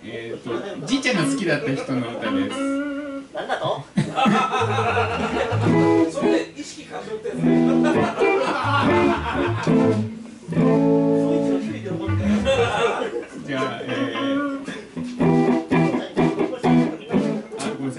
じいちゃんが好きだった人の歌です。 なんだと？ それで意識過剰ってやつね。 じゃあ、ごめんなさい。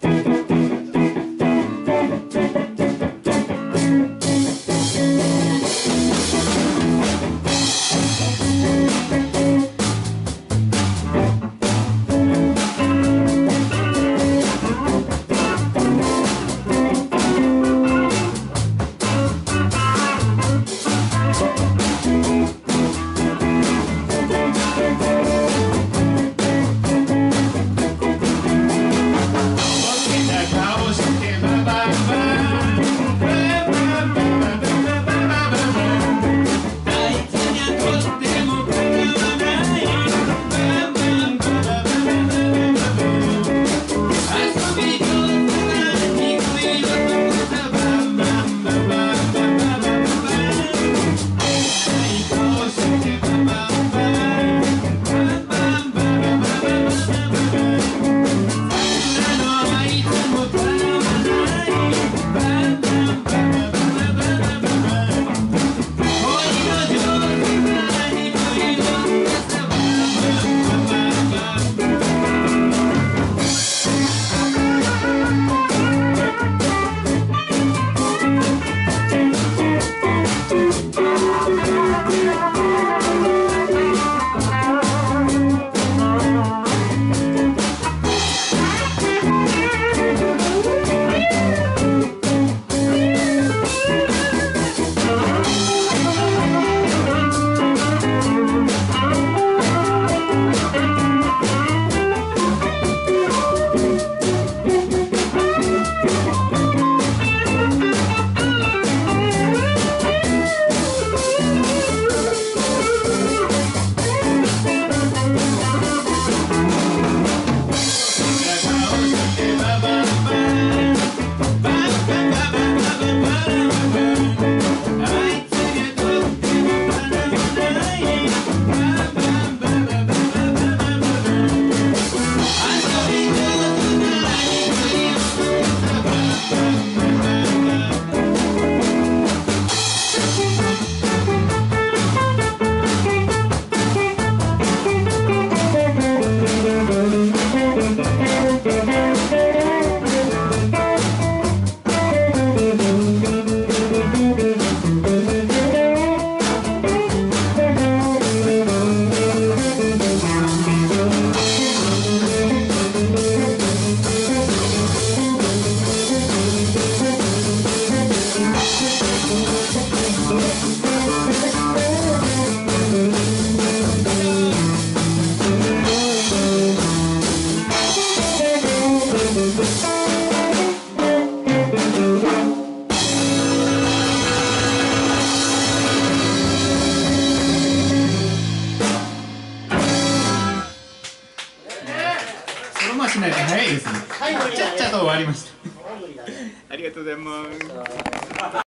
そのまましないと早いですね。ちゃっちゃと終わりました。ありがとうございます。